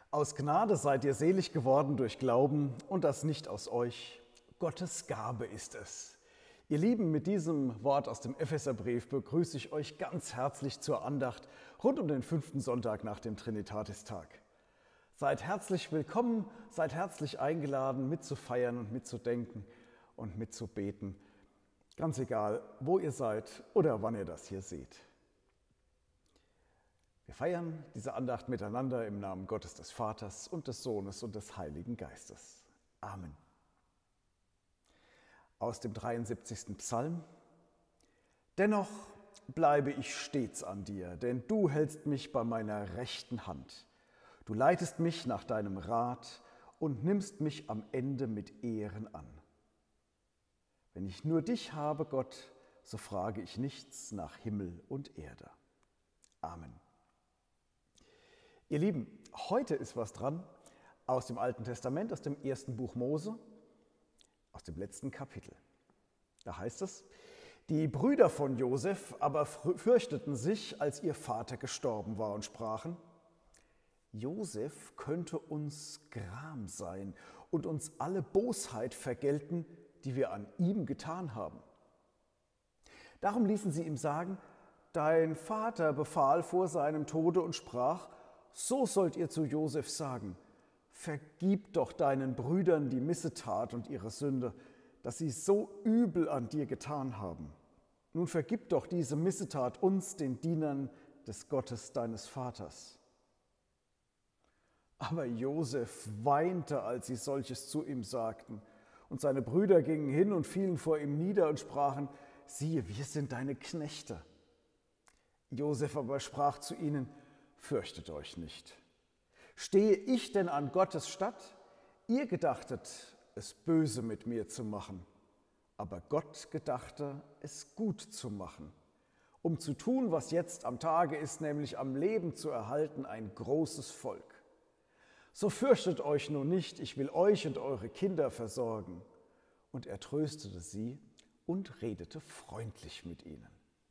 Aus Gnade seid ihr selig geworden durch Glauben und das nicht aus euch. Gottes Gabe ist es. Ihr Lieben, mit diesem Wort aus dem Epheserbrief begrüße ich euch ganz herzlich zur Andacht rund um den 5. Sonntag nach dem Trinitatis-Tag. Seid herzlich willkommen, seid herzlich eingeladen, mitzufeiern und mitzudenken und mitzubeten. Ganz egal, wo ihr seid oder wann ihr das hier seht. Wir feiern diese Andacht miteinander im Namen Gottes des Vaters und des Sohnes und des Heiligen Geistes. Amen. Aus dem 73. Psalm. Dennoch bleibe ich stets an dir, denn du hältst mich bei meiner rechten Hand. Du leitest mich nach deinem Rat und nimmst mich am Ende mit Ehren an. Wenn ich nur dich habe, Gott, so frage ich nichts nach Himmel und Erde. Amen. Ihr Lieben, heute ist was dran aus dem Alten Testament, aus dem ersten Buch Mose, aus dem letzten Kapitel. Da heißt es: Die Brüder von Josef aber fürchteten sich, als ihr Vater gestorben war, und sprachen: Josef könnte uns Gram sein und uns alle Bosheit vergelten, die wir an ihm getan haben. Darum ließen sie ihm sagen: Dein Vater befahl vor seinem Tode und sprach: So sollt ihr zu Josef sagen: Vergib doch deinen Brüdern die Missetat und ihre Sünde, dass sie so übel an dir getan haben. Nun vergib doch diese Missetat uns, den Dienern des Gottes deines Vaters. Aber Josef weinte, als sie solches zu ihm sagten. Und seine Brüder gingen hin und fielen vor ihm nieder und sprachen: Siehe, wir sind deine Knechte. Josef aber sprach zu ihnen: Fürchtet euch nicht. Stehe ich denn an Gottes statt? Ihr gedachtet, es böse mit mir zu machen, aber Gott gedachte, es gut zu machen, um zu tun, was jetzt am Tage ist, nämlich am Leben zu erhalten, ein großes Volk. So fürchtet euch nun nicht, ich will euch und eure Kinder versorgen. Und er tröstete sie und redete freundlich mit ihnen.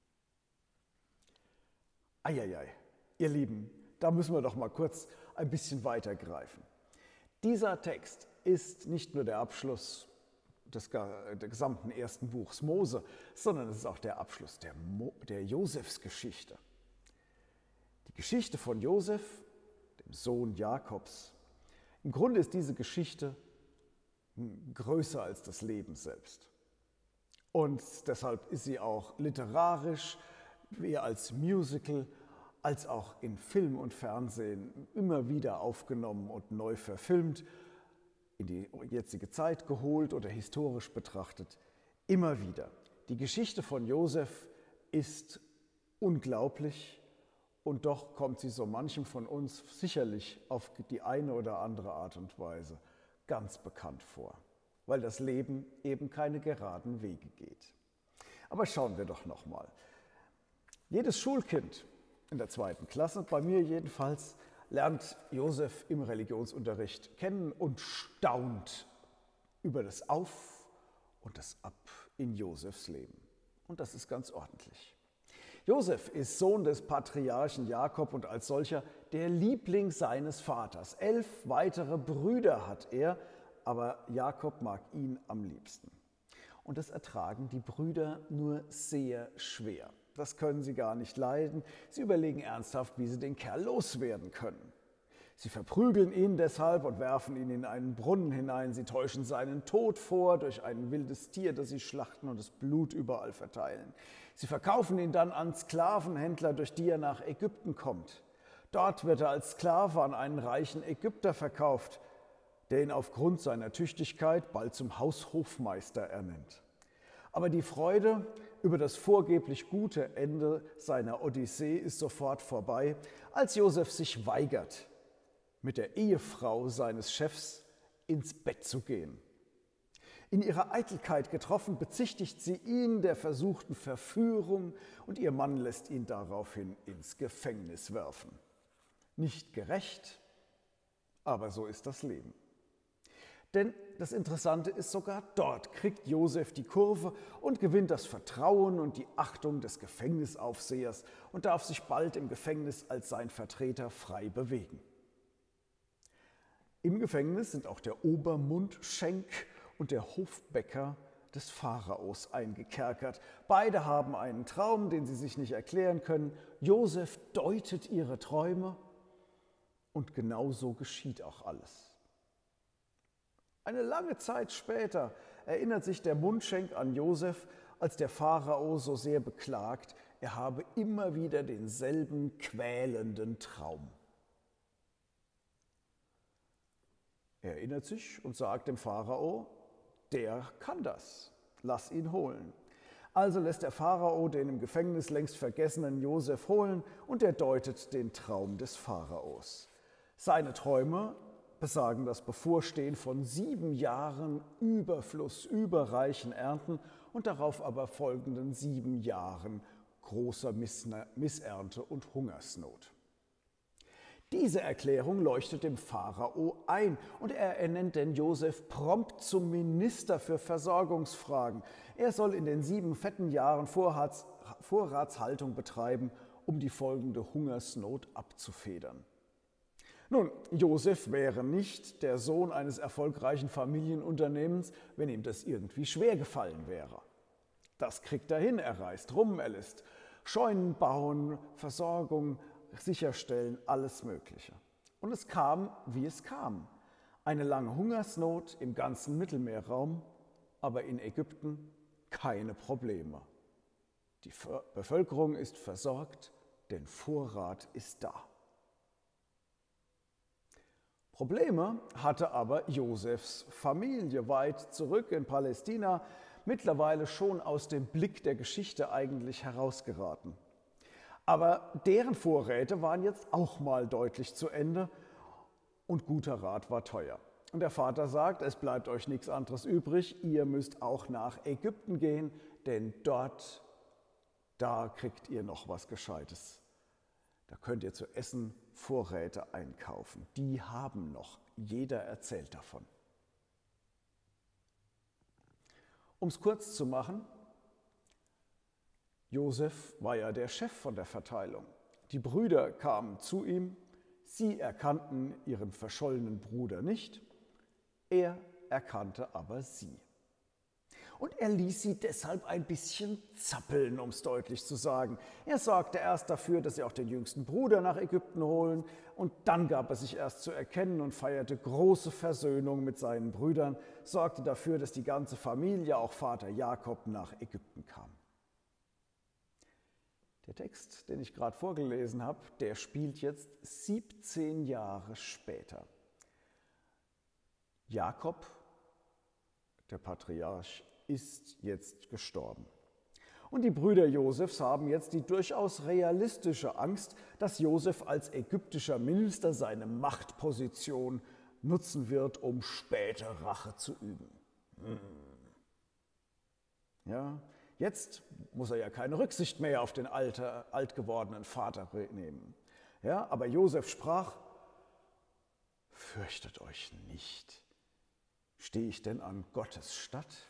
Eieiei. Ihr Lieben, da müssen wir doch mal kurz ein bisschen weitergreifen. Dieser Text ist nicht nur der Abschluss des gesamten ersten Buchs Mose, sondern es ist auch der Abschluss der Josefsgeschichte. Die Geschichte von Josef, dem Sohn Jakobs. Im Grunde ist diese Geschichte größer als das Leben selbst. Und deshalb ist sie auch literarisch, wie als Musical, als auch in Film und Fernsehen immer wieder aufgenommen und neu verfilmt, in die jetzige Zeit geholt oder historisch betrachtet, immer wieder. Die Geschichte von Josef ist unglaublich und doch kommt sie so manchem von uns sicherlich auf die eine oder andere Art und Weise ganz bekannt vor, weil das Leben eben keine geraden Wege geht. Aber schauen wir doch nochmal. Jedes Schulkind in der 2. Klasse, bei mir jedenfalls, lernt Josef im Religionsunterricht kennen und staunt über das Auf und das Ab in Josefs Leben. Und das ist ganz ordentlich. Josef ist Sohn des Patriarchen Jakob und als solcher der Liebling seines Vaters. 11 weitere Brüder hat er, aber Jakob mag ihn am liebsten. Und das ertragen die Brüder nur sehr schwer. Das können sie gar nicht leiden. Sie überlegen ernsthaft, wie sie den Kerl loswerden können. Sie verprügeln ihn deshalb und werfen ihn in einen Brunnen hinein. Sie täuschen seinen Tod vor durch ein wildes Tier, das sie schlachten und das Blut überall verteilen. Sie verkaufen ihn dann an Sklavenhändler, durch die er nach Ägypten kommt. Dort wird er als Sklave an einen reichen Ägypter verkauft, der ihn aufgrund seiner Tüchtigkeit bald zum Haushofmeister ernennt. Aber die Freude über das vorgeblich gute Ende seiner Odyssee ist sofort vorbei, als Josef sich weigert, mit der Ehefrau seines Chefs ins Bett zu gehen. In ihrer Eitelkeit getroffen, bezichtigt sie ihn der versuchten Verführung und ihr Mann lässt ihn daraufhin ins Gefängnis werfen. Nicht gerecht, aber so ist das Leben. Denn das Interessante ist, sogar dort kriegt Josef die Kurve und gewinnt das Vertrauen und die Achtung des Gefängnisaufsehers und darf sich bald im Gefängnis als sein Vertreter frei bewegen. Im Gefängnis sind auch der Obermundschenk und der Hofbäcker des Pharaos eingekerkert. Beide haben einen Traum, den sie sich nicht erklären können. Josef deutet ihre Träume und genau so geschieht auch alles. Eine lange Zeit später erinnert sich der Mundschenk an Josef, als der Pharao so sehr beklagt, er habe immer wieder denselben quälenden Traum. Er erinnert sich und sagt dem Pharao, der kann das, lass ihn holen. Also lässt der Pharao den im Gefängnis längst vergessenen Josef holen und er deutet den Traum des Pharaos. Seine Träume besagen das Bevorstehen von 7 Jahren Überfluss, überreichen Ernten und darauf aber folgenden 7 Jahren großer Missernte und Hungersnot. Diese Erklärung leuchtet dem Pharao ein und er ernennt den Josef prompt zum Minister für Versorgungsfragen. Er soll in den 7 fetten Jahren Vorratshaltung betreiben, um die folgende Hungersnot abzufedern. Nun, Josef wäre nicht der Sohn eines erfolgreichen Familienunternehmens, wenn ihm das irgendwie schwer gefallen wäre. Das kriegt er hin, er reist rum, er lässt Scheunen bauen, Versorgung sicherstellen, alles Mögliche. Und es kam, wie es kam. Eine lange Hungersnot im ganzen Mittelmeerraum, aber in Ägypten keine Probleme. Die Bevölkerung ist versorgt, denn Vorrat ist da. Probleme hatte aber Josefs Familie weit zurück in Palästina, mittlerweile schon aus dem Blick der Geschichte eigentlich herausgeraten. Aber deren Vorräte waren jetzt auch mal deutlich zu Ende und guter Rat war teuer. Und der Vater sagt, es bleibt euch nichts anderes übrig, ihr müsst auch nach Ägypten gehen, denn da kriegt ihr noch was Gescheites. Da könnt ihr zu essen Vorräte einkaufen. Die haben noch, jeder erzählt davon. Um es kurz zu machen, Josef war ja der Chef von der Verteilung. Die Brüder kamen zu ihm, sie erkannten ihren verschollenen Bruder nicht, er erkannte aber sie. Und er ließ sie deshalb ein bisschen zappeln, um es deutlich zu sagen. Er sorgte erst dafür, dass sie auch den jüngsten Bruder nach Ägypten holen und dann gab er sich erst zu erkennen und feierte große Versöhnung mit seinen Brüdern, sorgte dafür, dass die ganze Familie, auch Vater Jakob, nach Ägypten kam. Der Text, den ich gerade vorgelesen habe, der spielt jetzt 17 Jahre später. Jakob, der Patriarch, ist jetzt gestorben. Und die Brüder Josefs haben jetzt die durchaus realistische Angst, dass Josef als ägyptischer Minister seine Machtposition nutzen wird, um später Rache zu üben. Ja, jetzt muss er ja keine Rücksicht mehr auf den alt gewordenen Vater nehmen. Ja, aber Josef sprach, fürchtet euch nicht. Stehe ich denn an Gottes Statt?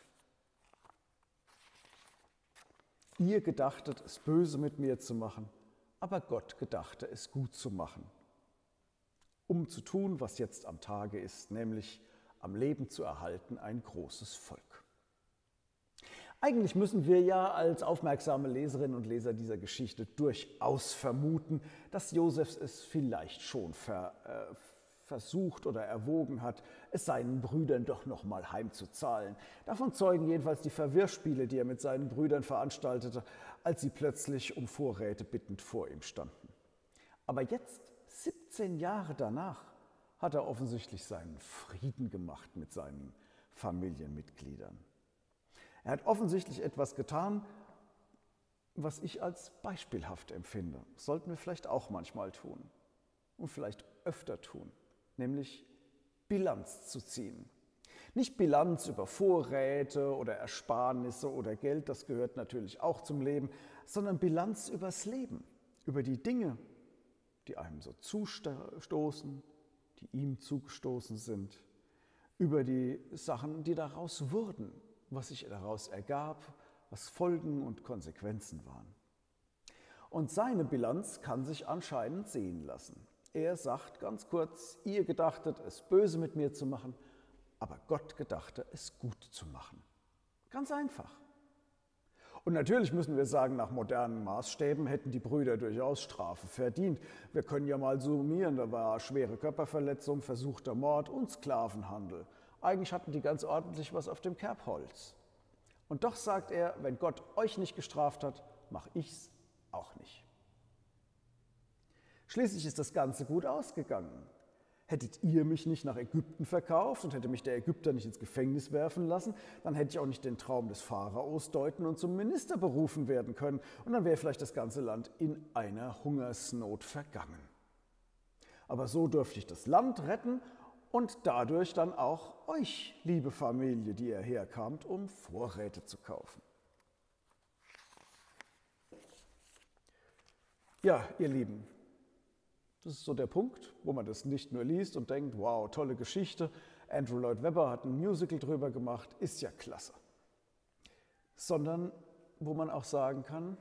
Ihr gedachtet, es böse mit mir zu machen, aber Gott gedachte, es gut zu machen, um zu tun, was jetzt am Tage ist, nämlich am Leben zu erhalten ein großes Volk. Eigentlich müssen wir ja als aufmerksame Leserinnen und Leser dieser Geschichte durchaus vermuten, dass Josef es vielleicht schon versucht oder erwogen hat, es seinen Brüdern doch noch mal heimzuzahlen. Davon zeugen jedenfalls die Verwirrspiele, die er mit seinen Brüdern veranstaltete, als sie plötzlich um Vorräte bittend vor ihm standen. Aber jetzt, 17 Jahre danach, hat er offensichtlich seinen Frieden gemacht mit seinen Familienmitgliedern. Er hat offensichtlich etwas getan, was ich als beispielhaft empfinde. Das sollten wir vielleicht auch manchmal tun und vielleicht öfter tun, nämlich Bilanz zu ziehen. Nicht Bilanz über Vorräte oder Ersparnisse oder Geld, das gehört natürlich auch zum Leben, sondern Bilanz übers Leben, über die Dinge, die einem so zustoßen, die ihm zugestoßen sind, über die Sachen, die daraus wurden, was sich daraus ergab, was Folgen und Konsequenzen waren. Und seine Bilanz kann sich anscheinend sehen lassen. Er sagt ganz kurz, ihr gedachtet, es böse mit mir zu machen, aber Gott gedachte, es gut zu machen. Ganz einfach. Und natürlich müssen wir sagen, nach modernen Maßstäben hätten die Brüder durchaus Strafe verdient. Wir können ja mal summieren, da war schwere Körperverletzung, versuchter Mord und Sklavenhandel. Eigentlich hatten die ganz ordentlich was auf dem Kerbholz. Und doch sagt er, wenn Gott euch nicht gestraft hat, mache ich's auch nicht. Schließlich ist das Ganze gut ausgegangen. Hättet ihr mich nicht nach Ägypten verkauft und hätte mich der Ägypter nicht ins Gefängnis werfen lassen, dann hätte ich auch nicht den Traum des Pharaos deuten und zum Minister berufen werden können. Und dann wäre vielleicht das ganze Land in einer Hungersnot vergangen. Aber so durfte ich das Land retten und dadurch dann auch euch, liebe Familie, die ihr herkamt, um Vorräte zu kaufen. Ja, ihr Lieben, das ist so der Punkt, wo man das nicht nur liest und denkt, wow, tolle Geschichte, Andrew Lloyd Webber hat ein Musical drüber gemacht, ist ja klasse. Sondern wo man auch sagen kann,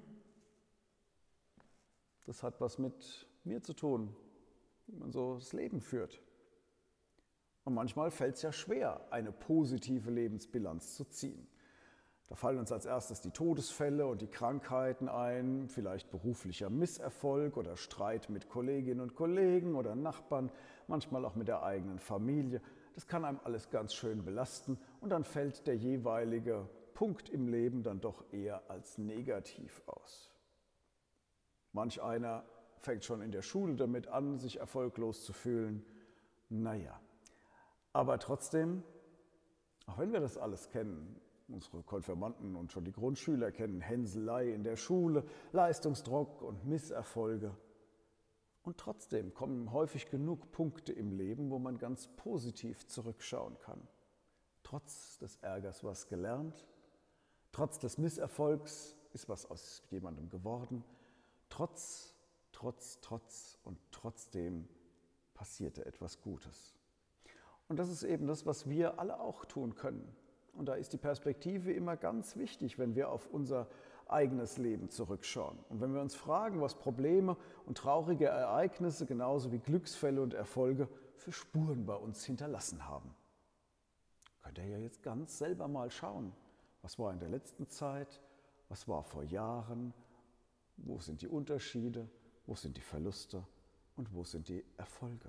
das hat was mit mir zu tun, wie man so das Leben führt. Und manchmal fällt es ja schwer, eine positive Lebensbilanz zu ziehen. Da fallen uns als erstes die Todesfälle und die Krankheiten ein, vielleicht beruflicher Misserfolg oder Streit mit Kolleginnen und Kollegen oder Nachbarn, manchmal auch mit der eigenen Familie. Das kann einem alles ganz schön belasten und dann fällt der jeweilige Punkt im Leben dann doch eher als negativ aus. Manch einer fängt schon in der Schule damit an, sich erfolglos zu fühlen. Naja, aber trotzdem, auch wenn wir das alles kennen, unsere Konfirmanden und schon die Grundschüler kennen Hänselei in der Schule, Leistungsdruck und Misserfolge. Und trotzdem kommen häufig genug Punkte im Leben, wo man ganz positiv zurückschauen kann. Trotz des Ärgers was gelernt, trotz des Misserfolgs ist was aus jemandem geworden, trotz und trotzdem passierte etwas Gutes. Und das ist eben das, was wir alle auch tun können. Und da ist die Perspektive immer ganz wichtig, wenn wir auf unser eigenes Leben zurückschauen. Und wenn wir uns fragen, was Probleme und traurige Ereignisse, genauso wie Glücksfälle und Erfolge, für Spuren bei uns hinterlassen haben. Könnt ihr ja jetzt ganz selber mal schauen, was war in der letzten Zeit, was war vor Jahren, wo sind die Unterschiede, wo sind die Verluste und wo sind die Erfolge.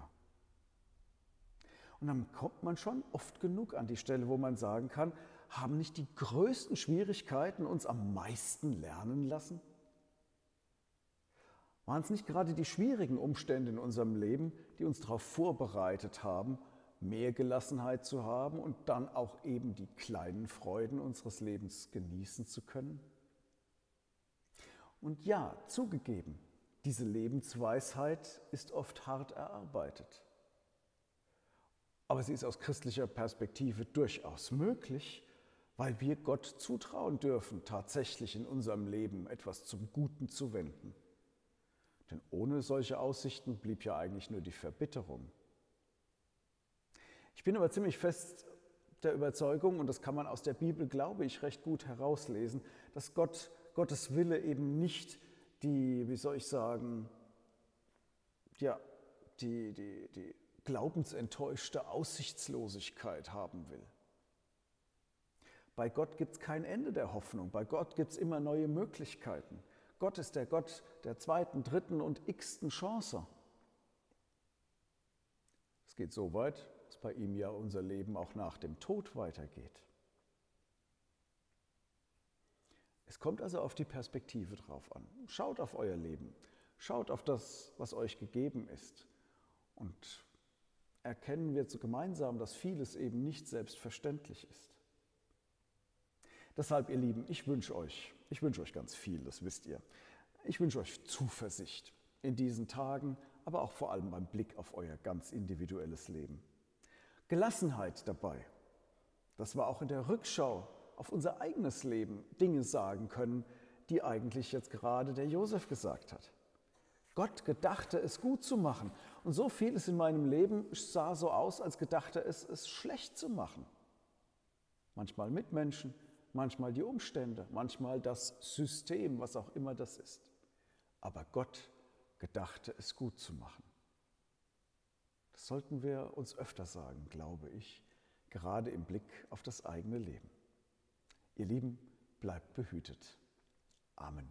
Und dann kommt man schon oft genug an die Stelle, wo man sagen kann, haben nicht die größten Schwierigkeiten uns am meisten lernen lassen? Waren es nicht gerade die schwierigen Umstände in unserem Leben, die uns darauf vorbereitet haben, mehr Gelassenheit zu haben und dann auch eben die kleinen Freuden unseres Lebens genießen zu können? Und ja, zugegeben, diese Lebensweisheit ist oft hart erarbeitet. Aber sie ist aus christlicher Perspektive durchaus möglich, weil wir Gott zutrauen dürfen, tatsächlich in unserem Leben etwas zum Guten zu wenden. Denn ohne solche Aussichten blieb ja eigentlich nur die Verbitterung. Ich bin aber ziemlich fest der Überzeugung, und das kann man aus der Bibel, glaube ich, recht gut herauslesen, dass Gottes Wille eben nicht die glaubensenttäuschte Aussichtslosigkeit haben will. Bei Gott gibt es kein Ende der Hoffnung, bei Gott gibt es immer neue Möglichkeiten. Gott ist der Gott der zweiten, dritten und x-ten Chance. Es geht so weit, dass bei ihm ja unser Leben auch nach dem Tod weitergeht. Es kommt also auf die Perspektive drauf an. Schaut auf euer Leben, schaut auf das, was euch gegeben ist und erkennen wir gemeinsam, dass vieles eben nicht selbstverständlich ist. Deshalb, ihr Lieben, ich wünsche euch ganz viel, das wisst ihr. Ich wünsche euch Zuversicht in diesen Tagen, aber auch vor allem beim Blick auf euer ganz individuelles Leben. Gelassenheit dabei, dass wir auch in der Rückschau auf unser eigenes Leben Dinge sagen können, die eigentlich jetzt gerade der Josef gesagt hat. Gott gedachte es gut zu machen und so vieles in meinem Leben sah so aus, als gedachte es schlecht zu machen. Manchmal Mitmenschen, manchmal die Umstände, manchmal das System, was auch immer das ist. Aber Gott gedachte es gut zu machen. Das sollten wir uns öfter sagen, glaube ich, gerade im Blick auf das eigene Leben. Ihr Lieben, bleibt behütet. Amen.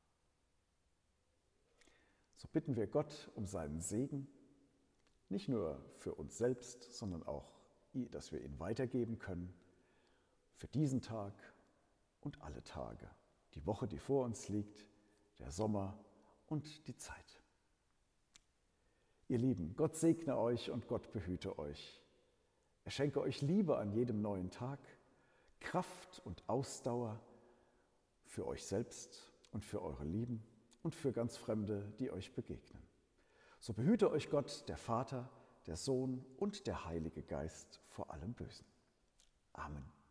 So bitten wir Gott um seinen Segen, nicht nur für uns selbst, sondern auch, dass wir ihn weitergeben können, für diesen Tag und alle Tage, die Woche, die vor uns liegt, der Sommer und die Zeit. Ihr Lieben, Gott segne euch und Gott behüte euch. Er schenke euch Liebe an jedem neuen Tag, Kraft und Ausdauer für euch selbst und für eure Lieben und für ganz Fremde, die euch begegnen. So behüte euch Gott, der Vater, der Sohn und der Heilige Geist vor allem Bösen. Amen.